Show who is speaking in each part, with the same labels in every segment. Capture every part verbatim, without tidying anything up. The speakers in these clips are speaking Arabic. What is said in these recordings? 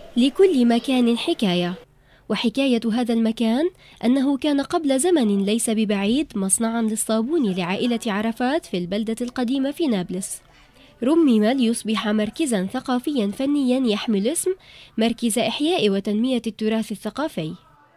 Speaker 1: لكل مكان حكاية، وحكاية هذا المكان أنه كان قبل زمن ليس ببعيد مصنعا للصابون لعائلة عرفات في البلدة القديمة في نابلس. رمم ليصبح مركزا ثقافيا فنيا يحمل اسم مركز إحياء وتنمية التراث الثقافي.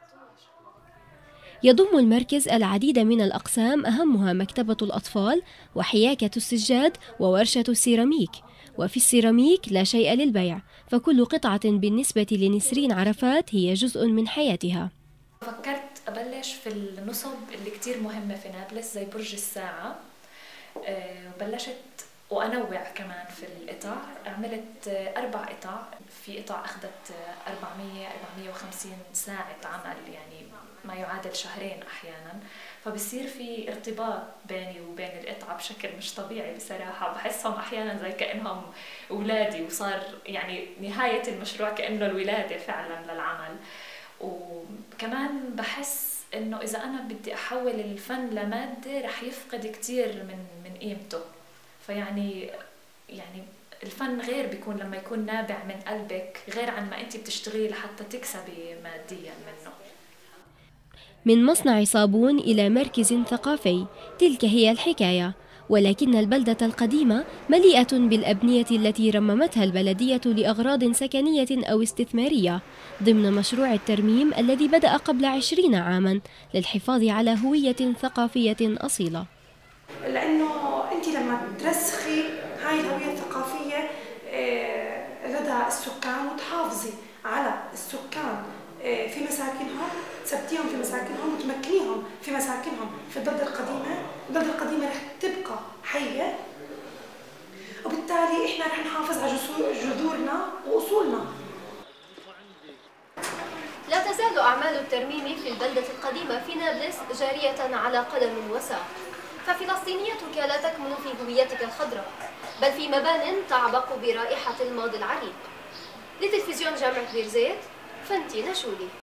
Speaker 1: يضم المركز العديد من الأقسام أهمها مكتبة الأطفال وحياكة السجاد وورشة السيراميك. وفي السيراميك لا شيء للبيع، فكل قطعة بالنسبة لنسرين عرفات هي جزء من حياتها.
Speaker 2: فكرت أبلش في النصب اللي كتير مهمة في نابلس زي برج الساعة، وبلشت وأنوع كمان في القطع. عملت أربع قطع، في قطع أخذت أربعمية أربعمية وخمسين ساعة عمل، يعني ما يعادل شهرين أحيانا. فبصير في ارتباط بيني وبين القطعة بشكل مش طبيعي بصراحة. بحسهم أحيانا زي كأنهم أولادي، وصار يعني نهاية المشروع كأنه الولادة فعلا للعمل. وكمان بحس إنه إذا أنا بدي أحول الفن لمادة رح يفقد كتير من من قيمته. فيعني يعني الفن غير بيكون لما يكون نابع من قلبك، غير عن ما أنت بتشتغلي لحتى تكسبي ماديا منه.
Speaker 1: من مصنع صابون إلى مركز ثقافي، تلك هي الحكاية. ولكن البلدة القديمة مليئة بالأبنية التي رممتها البلدية لأغراض سكنية أو استثمارية ضمن مشروع الترميم الذي بدأ قبل عشرين عاما للحفاظ على هوية ثقافية أصيلة.
Speaker 3: لأنه أنت لما ترسخي هاي الهوية الثقافية لدى السكان وتحافظي على السكان في مساكنهم، تثبتيهم في مساكنهم وتمكنيهم في مساكنهم في البلدة القديمة، البلدة القديمة رح تبقى حية، وبالتالي إحنا رح نحافظ على جذورنا وأصولنا.
Speaker 1: لا تزال أعمال الترميم في البلدة القديمة في نابلس جارية على قدم وساق، ففلسطينيتك لا تكمن في هويتك الخضراء، بل في مبان تعبق برائحة الماضي العريق. لتلفزيون جامعة بير زيت، فانتي نشولي.